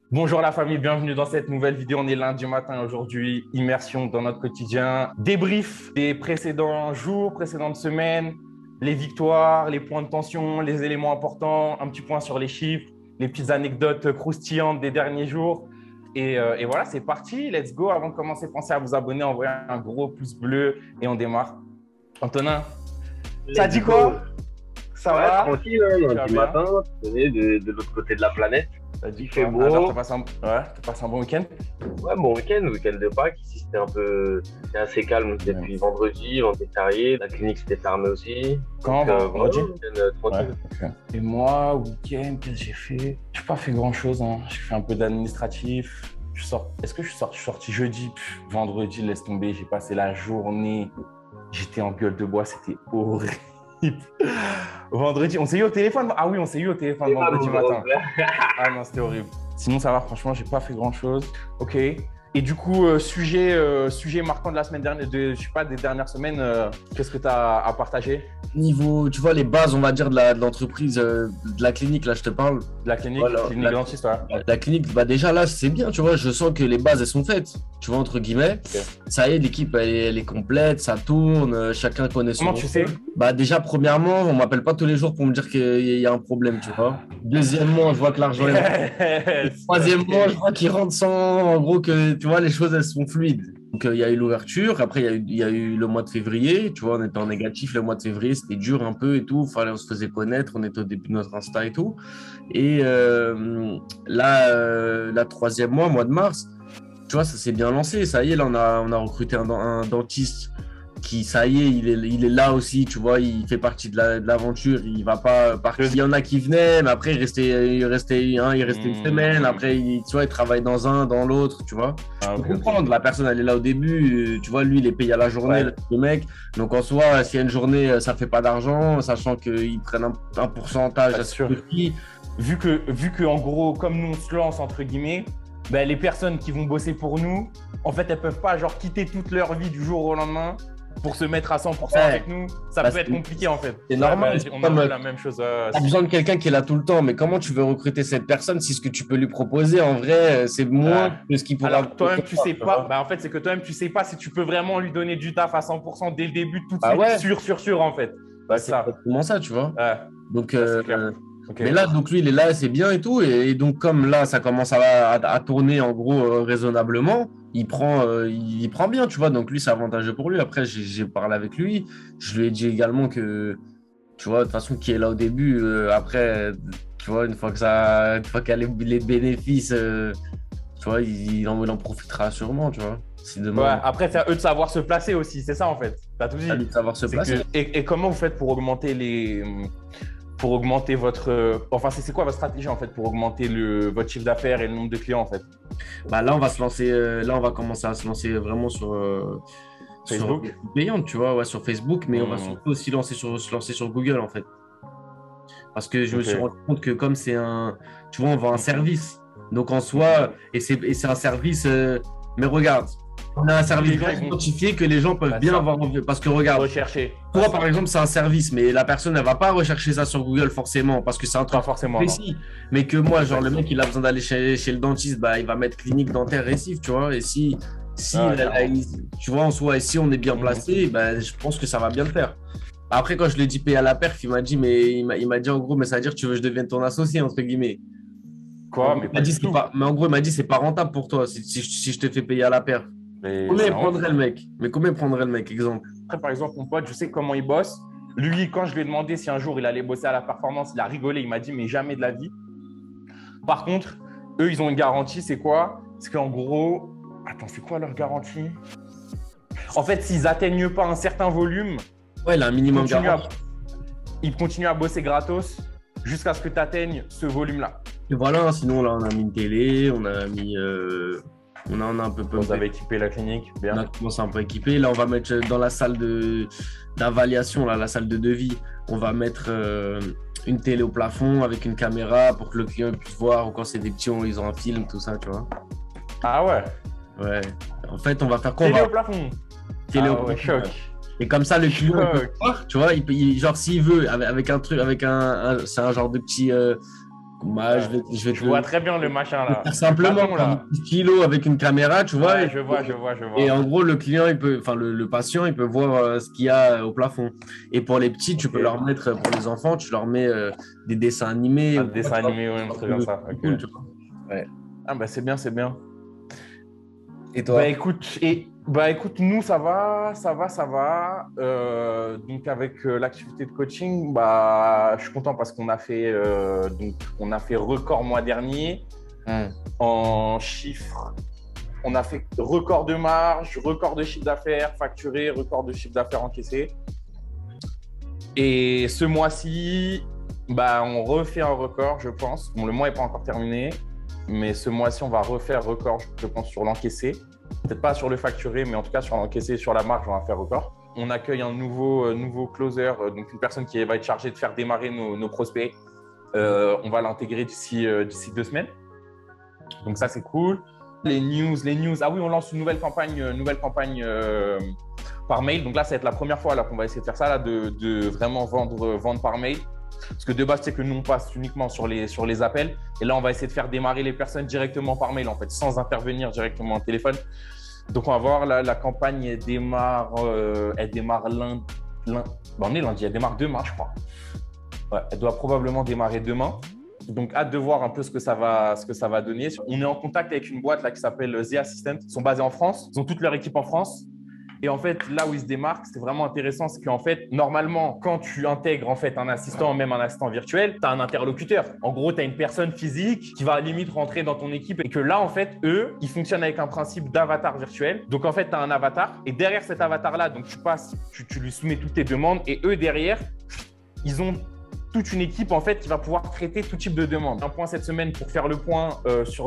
Bonjour la famille, bienvenue dans cette nouvelle vidéo. On est lundi matin aujourd'hui, immersion dans notre quotidien. Débrief des précédents jours, précédentes semaines, les victoires, les points de tension, les éléments importants, un petit point sur les chiffres, les petites anecdotes croustillantes des derniers jours. Et voilà, c'est parti, let's go. Avant de commencer, pensez à vous abonner, envoyer un gros pouce bleu et on démarre. Antonin, ça dit quoi? Ça Ouais, va? tranquille, hein, Tu vas lundi bien? matin, tu connais, de l'autre côté de la planète. Ça dit Il fait quoi? Alors, beau. t'as passé un bon week-end? Ouais, bon week-end de Pâques. Ici, c'était assez calme depuis vendredi férié. La clinique s'était fermée aussi. Quand? Voilà, Vendredi? week-end, Ouais, tranquille. ok. Et moi, week-end, qu'est-ce que j'ai fait? J'ai pas fait grand-chose, hein. J'ai fait un peu d'administratif. Est-ce que je suis sorti jeudi? Vendredi, laisse tomber. J'ai passé la journée. J'étais en gueule de bois. C'était horrible. Vendredi, on s'est eu au téléphone? Ah oui, on s'est eu au téléphone Et pas vendredi mon matin. frère. Ah non, c'était horrible. Sinon, ça va, franchement, j'ai pas fait grand-chose. Ok. Et du coup, sujet marquant de la semaine dernière, je sais pas, des dernières semaines, qu'est-ce que tu as à partager? Niveau, tu vois, les bases, on va dire, de l'entreprise, de la clinique, là, je te parle. De la clinique, Voilà, clinique dentiste, ouais. la clinique, bah déjà là, c'est bien, tu vois, je sens que les bases, elles sont faites, tu vois, entre guillemets. Ok. Ça y est, l'équipe, elle est complète, ça tourne, chacun connaît son Comment tu sais? rôle. Bah déjà, premièrement, on m'appelle pas tous les jours pour me dire qu'il y a un problème, tu vois. Deuxièmement, je vois que l'argent est rentré. Troisièmement, je vois qu'il rentre sans, en gros, que, tu vois, les choses, elles sont fluides. Donc, il y a eu l'ouverture. Après, il y a eu le mois de février. Tu vois, on était en négatif. Le mois de février, c'était dur un peu et tout. Fallait, on se faisait connaître. On était au début de notre Insta et tout. Et là, la troisième mois de mars, tu vois, ça s'est bien lancé. Ça y est, là, on a recruté un dentiste qui, ça y est, il est là aussi. Tu vois, il fait partie de l'aventure. Il va pas partir. Il y en a qui venaient, mais après, il restait une semaine. Après, tu vois, il travaille dans un, dans l'autre, tu vois. Ah, Je ok, peux comprendre, la personne elle est là au début, tu vois, lui il est payé à la journée, ouais. le mec. Donc en soi, s'il y a une journée, ça fait pas d'argent, sachant qu'ils prennent un pourcentage Pas à ce sûr. prix. Vu que, en gros, comme nous, on se lance, entre guillemets, ben, les personnes qui vont bosser pour nous, en fait, elles peuvent pas, genre, quitter toute leur vie du jour au lendemain pour se mettre à 100% Ouais. avec nous. Ça Bah, peut être compliqué, en fait. c'est normal, Ouais, c'est on a comme, vu la même chose. T'as besoin de quelqu'un qui est là tout le temps, mais comment tu veux recruter cette personne si ce que tu peux lui proposer, en vrai, c'est moins que ce qu'il pourra. Alors, toi-même, tu sais Tu pas. vois. Bah, en fait, c'est que toi-même, tu sais pas si tu peux vraiment lui donner du taf à 100% dès le début, tout de Ah suite, ouais, sûr, en fait. bah, C'est c'est ça. exactement ça, tu vois. Ouais, Donc, ça, c'est clair. Ok. mais là, donc lui, il est là, c'est bien et tout. Et donc, comme là, ça commence à tourner en gros raisonnablement, il prend bien, tu vois. Donc, lui, c'est avantageux pour lui. Après, j'ai parlé avec lui. Je lui ai dit également que, tu vois, de toute façon, qui est là au début, après, tu vois, une fois qu'il y a les bénéfices, tu vois, il en profitera sûrement, tu vois. Si Ouais, demain, après, c'est à eux de savoir se placer aussi, c'est ça en fait. T'as tout dit. il a de savoir se C'est placer. et comment vous faites pour augmenter votre. Enfin, c'est quoi votre stratégie en fait pour augmenter votre chiffre d'affaires et le nombre de clients en fait? Bah, là, on va se lancer, là, on va commencer à se lancer vraiment sur Facebook? payante, tu vois, ouais, sur Facebook, mais on va Hmm, surtout aussi se lancer sur Google, en fait. Parce que je me suis ok. rendu compte que comme c'est un, tu vois, on vend un service. Donc, en soi, et c'est un service, mais regarde, on a un service Les gens, bien ils vont identifié que les gens peuvent bah, bien ça, avoir envie. Parce que regarde, rechercher. Bah, toi, par ça. exemple, c'est un service, mais la personne, elle va pas rechercher ça sur Google forcément parce que c'est un Pas truc forcément, non. précis. Mais que moi, genre, le Exact. mec, il a besoin d'aller chez le dentiste, bah, il va mettre clinique dentaire récif, tu vois. Et si Ah, ouais, clairement. tu vois, en soi, et si on est bien Mhm. placé, bah, je pense que ça va bien le faire. Après, quand je lui ai dit payer à la perf, il m'a dit, mais il m'a dit en gros, mais ça veut dire que tu veux que je devienne ton associé, entre guillemets. En Quoi? gros, Mais il m'a pas dit, du tout. mais en gros, il m'a dit, c'est pas rentable pour toi si je te fais payer à la perf. Mais Combien c'est il honte. prendrait le mec? Mais combien il prendrait le mec, exemple? Après, par exemple, mon pote, je sais comment il bosse. Lui, quand je lui ai demandé si un jour il allait bosser à la performance, il a rigolé. Il m'a dit, mais jamais de la vie. Par contre, eux, ils ont une garantie. C'est quoi? C'est qu'en gros, attends, c'est quoi leur garantie? En fait, s'ils atteignent pas un certain volume, Ouais, il a un ils minimum continuent à, garanti. ils continuent à bosser gratos jusqu'à ce que tu atteignes ce volume-là. Et voilà, sinon là on a mis une télé, on a un peu Vous pumpé, avez équipé la clinique, on a bien. commencé un peu équipé. Là on va mettre dans la salle d'évaluation, là, la salle de devis, on va mettre une télé au plafond avec une caméra pour que le client puisse voir, ou quand c'est des petits, ils ont un film, tout ça, tu vois. Ah ouais, Ouais. En fait, on va faire quoi? On télé va au plafond. télé au Ah ouais, plafond. choc. Ouais. Et comme ça, le client, il peut Choc. voir, tu vois, genre s'il veut, avec un truc, c'est un genre de petit, Bah, Je vois très bien le machin là. Simplement, Bâton, là. un petit stylo avec une caméra, tu vois. Ouais, Et, je vois. et en gros, le client, enfin, le patient, il peut voir ce qu'il y a au plafond. Et pour les petits, tu peux Ok. leur mettre, pour les enfants, tu leur mets des dessins animés. Un Ou quoi, dessin tu vois, animé ou un truc comme ça. Ok. cool, tu vois. Ouais. Ah bah c'est bien, c'est bien. Et toi? Bah écoute, nous ça va. Donc avec l'activité de coaching, bah je suis content parce qu'on a fait on a fait record mois dernier en chiffres. On a fait record de marge, record de chiffre d'affaires facturé, record de chiffre d'affaires encaissé. Et ce mois-ci, bah on refait un record, je pense. Bon, le mois n'est pas encore terminé. Mais ce mois-ci, on va refaire record, je pense, sur l'encaissé. Peut-être pas sur le facturé, mais en tout cas sur l'encaissé et sur la marge, on va faire record. On accueille un nouveau closer, donc une personne qui va être chargée de faire démarrer nos prospects. On va l'intégrer d'ici 2 semaines. Donc ça, c'est cool. Les news. Ah oui, on lance une nouvelle campagne par mail. Donc là, ça va être la première fois qu'on va essayer de faire ça, là, de vraiment vendre par mail. Parce que de base, c'est que nous, on passe uniquement sur les appels. Et là, on va essayer de faire démarrer les personnes directement par mail, en fait, sans intervenir directement au téléphone. Donc, on va voir, la campagne, elle démarre lundi. On est lundi, elle démarre demain, je crois. Ouais, elle doit probablement démarrer demain. Donc, hâte de voir un peu ce que ça va donner. On est en contact avec une boîte là, qui s'appelle The Assistant. Ils sont basés en France. Ils ont toute leur équipe en France. Et en fait, là où ils se démarquent, c'est vraiment intéressant, c'est qu'en fait, normalement, quand tu intègres en fait un assistant, même un assistant virtuel, tu as un interlocuteur. En gros, tu as une personne physique qui va à la limite rentrer dans ton équipe et que là, en fait, eux, ils fonctionnent avec un principe d'avatar virtuel. Donc, en fait, tu as un avatar et derrière cet avatar-là, donc tu lui soumets toutes tes demandes et eux, derrière, ils ont toute une équipe en fait qui va pouvoir traiter tout type de demande. Un point cette semaine pour faire le point sur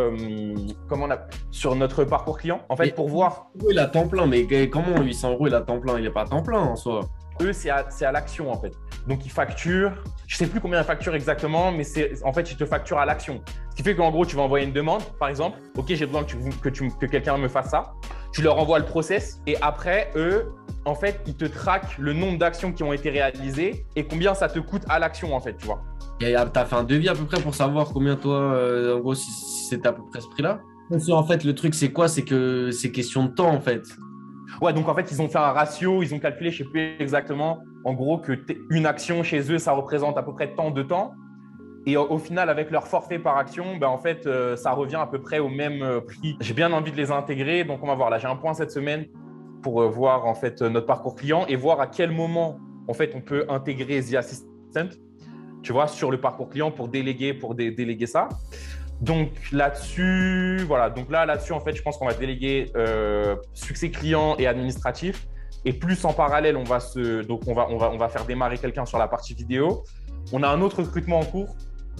notre parcours client. En fait, pour voir. Il a temps plein, mais comment 800 € il a temps plein? Il n'est pas à temps plein en soi. Eux, c'est à l'action en fait. Donc ils facturent. Je sais plus combien ils facturent exactement, mais en fait ils te facturent à l'action. Ce qui fait qu'en gros tu vas envoyer une demande, par exemple. Ok, j'ai besoin que quelqu'un me fasse ça. Tu leur envoies le process et après eux, en fait, ils te traquent le nombre d'actions qui ont été réalisées et combien ça te coûte à l'action en fait, tu vois. Et t'as fait un devis à peu près pour savoir combien toi, en gros, si c'était à peu près ce prix-là? En fait, le truc c'est quoi? C'est que c'est question de temps en fait. Ouais, donc en fait, ils ont fait un ratio, ils ont calculé, je ne sais plus exactement, en gros, une action chez eux, ça représente à peu près tant de temps. Et au final, avec leur forfait par action, ben, en fait, ça revient à peu près au même prix. J'ai bien envie de les intégrer, donc on va voir. Là, j'ai un point cette semaine pour voir en fait notre parcours client et voir à quel moment en fait on peut intégrer The Assistant, tu vois, sur le parcours client pour déléguer ça. Donc là-dessus, voilà. Donc là-dessus, en fait, je pense qu'on va déléguer succès client et administratif. Et plus en parallèle, on va faire démarrer quelqu'un sur la partie vidéo. On a un autre recrutement en cours.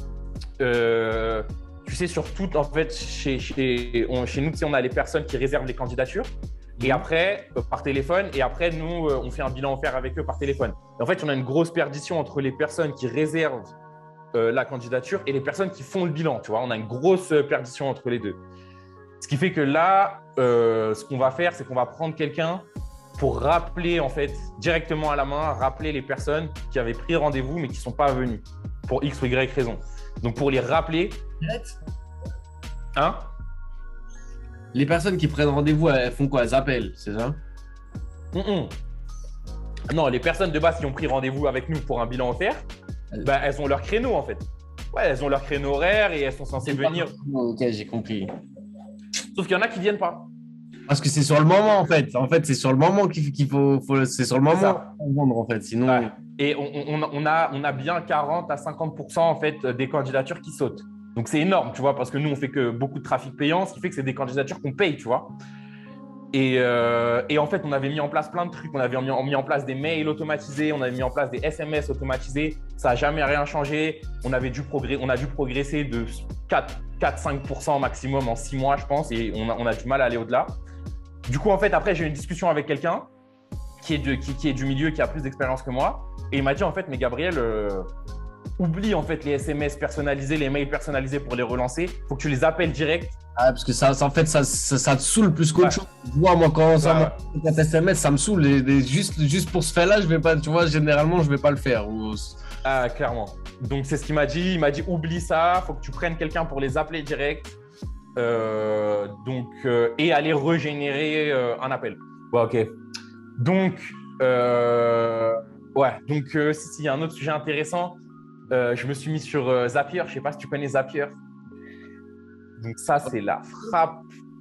Tu sais, sur tout, en fait, chez nous, tu sais, on a les personnes qui réservent les candidatures. Et après, par téléphone. Et après, nous, on fait un bilan offert avec eux par téléphone. Et en fait, on a une grosse perdition entre les personnes qui réservent la candidature et les personnes qui font le bilan. Tu vois, on a une grosse perdition entre les deux. Ce qui fait que là, ce qu'on va faire, c'est qu'on va prendre quelqu'un pour rappeler, en fait, directement à la main, rappeler les personnes qui avaient pris rendez-vous mais qui ne sont pas venues pour X ou Y raison. Donc, pour les rappeler… Hein? Les personnes qui prennent rendez-vous, elles font quoi? Elles appellent, c'est ça? Non, les personnes de base qui ont pris rendez-vous avec nous pour un bilan offert, bah, elles ont leur créneau en fait. Ouais, elles ont leur créneau horaire et elles sont censées venir. Ok, j'ai compris. Sauf qu'il y en a qui ne viennent pas. Parce que c'est sur le moment en fait. En fait, c'est sur le moment qu'il faut c'est sur le moment pour vendre en fait. Sinon. Ouais. Et on a bien 40 à 50% en fait des candidatures qui sautent. Donc c'est énorme, tu vois, parce que nous on fait que beaucoup de trafic payant, ce qui fait que c'est des candidatures qu'on paye, tu vois. Et en fait, on avait mis en place plein de trucs. On avait mis en place des mails automatisés, on avait mis en place des SMS automatisés. Ça n'a jamais rien changé. On a dû progresser de 4-5% maximum en 6 mois, je pense, et on a du mal à aller au-delà. Du coup, en fait, après, j'ai eu une discussion avec quelqu'un qui est du milieu, qui a plus d'expérience que moi. Et il m'a dit, en fait, mais Gabriel, oublie en fait les SMS personnalisés, les mails personnalisés pour les relancer. Il faut que tu les appelles direct Ah, parce que en fait, ça te saoule plus qu'autre chose. Tu vois, moi, quand SMS, ça me saoule. Juste pour ce fait-là, je vais pas, tu vois, généralement, je vais pas le faire. Ah, clairement. Donc, c'est ce qu'il m'a dit. Il m'a dit, oublie ça, faut que tu prennes quelqu'un pour les appeler direct. Et aller régénérer un appel. Ouais, ok. Donc, il y a un autre sujet intéressant. Je me suis mis sur Zapier. Je sais pas si tu connais Zapier. Donc ça, c'est la frappe.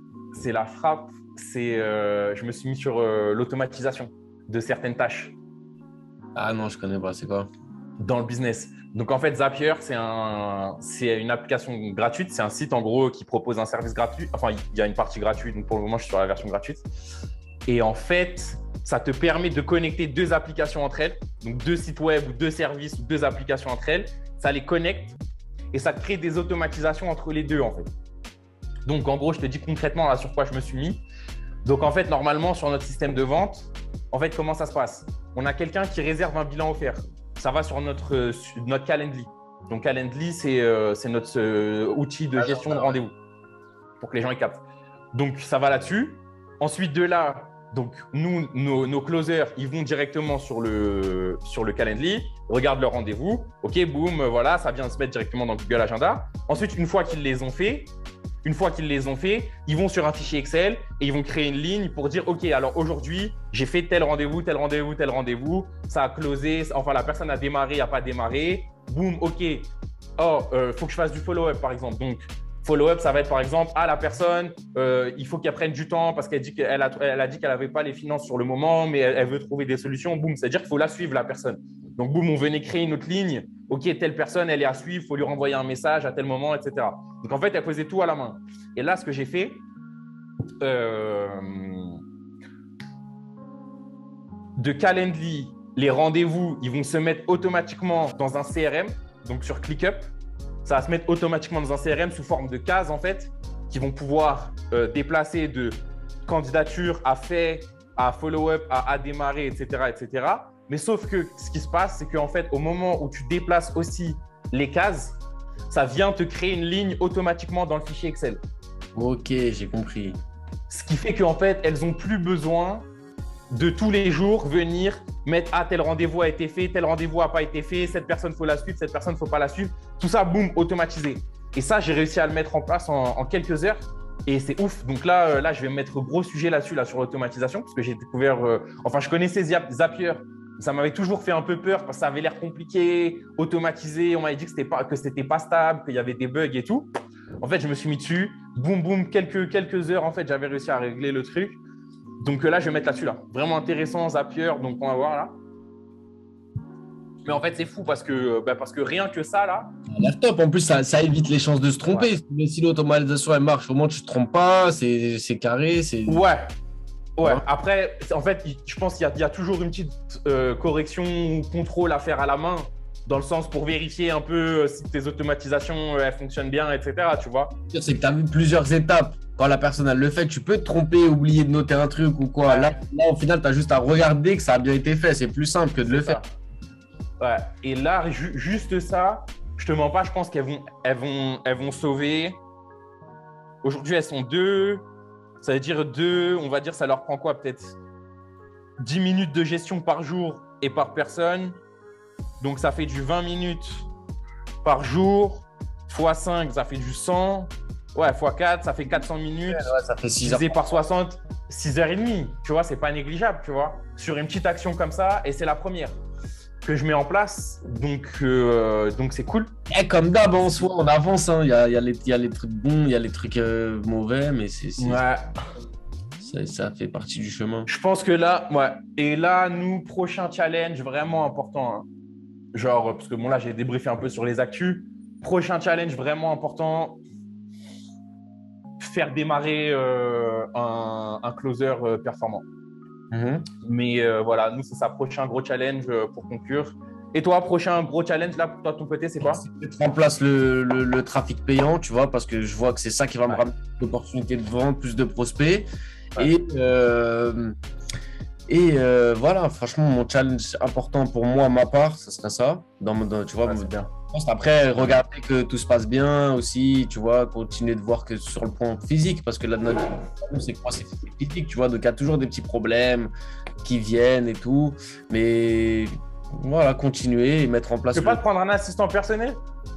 Je me suis mis sur l'automatisation de certaines tâches. Ah non, je connais pas. C'est quoi? Dans le business. Donc en fait, Zapier, c'est une application gratuite. C'est un site en gros qui propose un service gratuit. Enfin, il y a une partie gratuite. Donc pour le moment, je suis sur la version gratuite. Et en fait, ça te permet de connecter deux applications entre elles. Donc deux sites web ou deux services ou deux applications entre elles. Ça les connecte et ça crée des automatisations entre les deux en fait. Donc, en gros, je te dis concrètement là sur quoi je me suis mis. Donc, en fait, normalement, sur notre système de vente, en fait, comment ça se passe? On a quelqu'un qui réserve un bilan offert. Ça va sur notre Calendly. Donc, Calendly, c'est notre outil de gestion de rendez-vous pour que les gens y captent. Donc, ça va là-dessus. Ensuite de là, donc, nous, nos closers, ils vont directement sur le Calendly, regardent leur rendez-vous. OK, boum, voilà, ça vient se mettre directement dans Google Agenda. Ensuite, une fois qu'ils les ont fait, ils vont sur un fichier Excel et ils vont créer une ligne pour dire « Ok, alors aujourd'hui, j'ai fait tel rendez-vous, ça a closé, enfin la personne a démarré, n'a pas démarré. Boum, ok. Oh, faut que je fasse du follow-up par exemple. Donc, follow-up, ça va être par exemple « Ah, la personne, il faut qu'elle prenne du temps parce qu'elle a dit qu'elle n'avait pas les finances sur le moment, mais elle veut trouver des solutions. » Boum, c'est-à-dire qu'il faut la suivre la personne. Donc, boum, on venait créer une autre ligne. OK, telle personne, elle est à suivre, il faut lui renvoyer un message à tel moment, etc. Donc, en fait, elle faisait tout à la main. Et là, ce que j'ai fait, de Calendly, les rendez-vous, ils vont se mettre automatiquement dans un CRM, donc sur ClickUp. Ça va se mettre automatiquement dans un CRM sous forme de cases, en fait, qui vont pouvoir déplacer de candidature à fait, à follow-up, à démarrer, etc., etc. Mais sauf que ce qui se passe, c'est qu'en fait, au moment où tu déplaces aussi les cases, ça vient te créer une ligne automatiquement dans le fichier Excel. Ok, j'ai compris. Ce qui fait qu'en fait, elles n'ont plus besoin de tous les jours venir mettre « Ah, tel rendez-vous a été fait, tel rendez-vous n'a pas été fait, cette personne, il faut la suivre, cette personne, il ne faut pas la suivre. » Tout ça, boum, automatisé. Et ça, j'ai réussi à le mettre en place en quelques heures. Et c'est ouf. Donc là, je vais me mettre gros sujet là-dessus, là, sur l'automatisation, parce que j'ai découvert… je connaissais Zapier. Ça m'avait toujours fait un peu peur parce que ça avait l'air compliqué, automatisé. On m'avait dit que c'était pas stable, qu'il y avait des bugs et tout. En fait, je me suis mis dessus. Boum, boum, quelques heures, en fait, j'avais réussi à régler le truc. Donc là, je vais mettre là-dessus, là. Vraiment intéressant, Zapier. Donc, on va voir là. Mais en fait, c'est fou parce que rien que ça, là… Top. En plus, ça évite les chances de se tromper. Ouais. Si l'automatisation, elle marche, au moins, tu ne te trompes pas. C'est carré. Ouais, après, en fait, je pense qu'il y a toujours une petite correction ou contrôle à faire à la main, dans le sens pour vérifier un peu si tes automatisations elles fonctionnent bien, etc. Tu vois? C'est que tu as vu plusieurs étapes. Quand la personne elle le fait, tu peux te tromper, oublier de noter un truc ou quoi. Ouais. Là, au final, tu as juste à regarder que ça a bien été fait. C'est plus simple que de le faire. Ouais, et là, juste ça, je te mens pas, je pense qu'elles vont sauver. Aujourd'hui, elles sont 2. Ça veut dire 2, on va dire, ça leur prend quoi? Peut-être 10 minutes de gestion par jour et par personne. Donc, ça fait du 20 minutes par jour. X 5, ça fait du 100. Ouais, x 4, ça fait 400 minutes. Ouais, ça fait 6 heures. Divisé par 60, 6h30. Tu vois, c'est pas négligeable, tu vois. Sur une petite action comme ça, et c'est la première que je mets en place. Donc c'est cool. Et comme d'hab, en soi, on avance. Hein. Il y a les trucs bons, il y a les trucs mauvais, mais ça fait partie du chemin. Je pense que là, ouais. Et là, nous, prochain challenge vraiment important. Hein. Genre, parce que bon, là, j'ai débriefé un peu sur les actus. Prochain challenge vraiment important. Faire démarrer un closer performant. Mais voilà, nous, c'est ça, prochain gros challenge pour conclure. Et toi, prochain gros challenge, là, pour toi, de ton côté, c'est quoi? C'est mettre en place le trafic payant, tu vois, parce que je vois que c'est ça qui va me ramener l'opportunité de vendre, plus de prospects. Ouais. Et voilà, franchement, mon challenge important pour moi, ma part, ça serait ça. Tu vois, Après, regarder que tout se passe bien aussi, tu vois, continuer de voir que sur le point physique, parce que là, notre problème, c'est quoi? C'est physique, tu vois, donc il y a toujours des petits problèmes qui viennent et tout. Mais voilà, continuer et mettre en place. Tu peux pas te prendre un assistant personnel?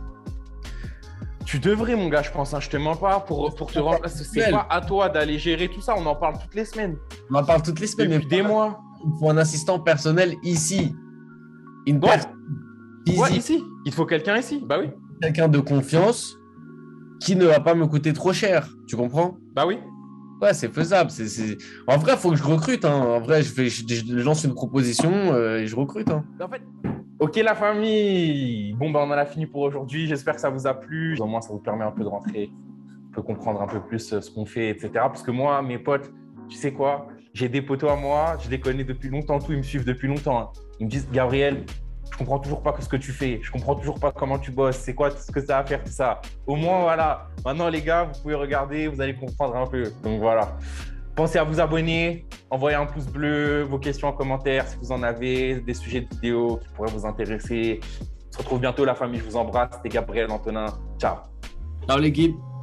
Tu devrais, mon gars, je pense, hein, je te mens pas, pour te remplacer. C'est pas à toi d'aller gérer tout ça, on en parle toutes les semaines. On en parle toutes les semaines, depuis des mois. Il faut un assistant personnel ici. Une personne physique. Ouais, ici. Il te faut quelqu'un ici. Bah oui. Quelqu'un de confiance qui ne va pas me coûter trop cher. Tu comprends? Bah oui. Ouais, c'est faisable. En vrai, il faut que je recrute. Hein. En vrai, je lance une proposition et je recrute. Hein. En fait, ok, la famille. Bon, bah, on en a fini pour aujourd'hui. J'espère que ça vous a plu. Au moins, ça vous permet un peu de rentrer, un peu comprendre un peu plus ce qu'on fait, etc. Parce que moi, mes potes, tu sais quoi? J'ai des potos à moi. Je les connais depuis longtemps. Ils me suivent depuis longtemps. Hein. Ils me disent, Gabriel, je comprends toujours pas ce que tu fais. Je comprends toujours pas comment tu bosses. C'est quoi ce que ça a à faire, tout ça. Au moins, voilà. Maintenant, les gars, vous pouvez regarder. Vous allez comprendre un peu. Donc, voilà. Pensez à vous abonner, envoyez un pouce bleu, vos questions en commentaire si vous en avez, des sujets de vidéos qui pourraient vous intéresser. On se retrouve bientôt, la famille. Je vous embrasse. C'était Gabriel Antonin. Ciao. Ciao, l'équipe.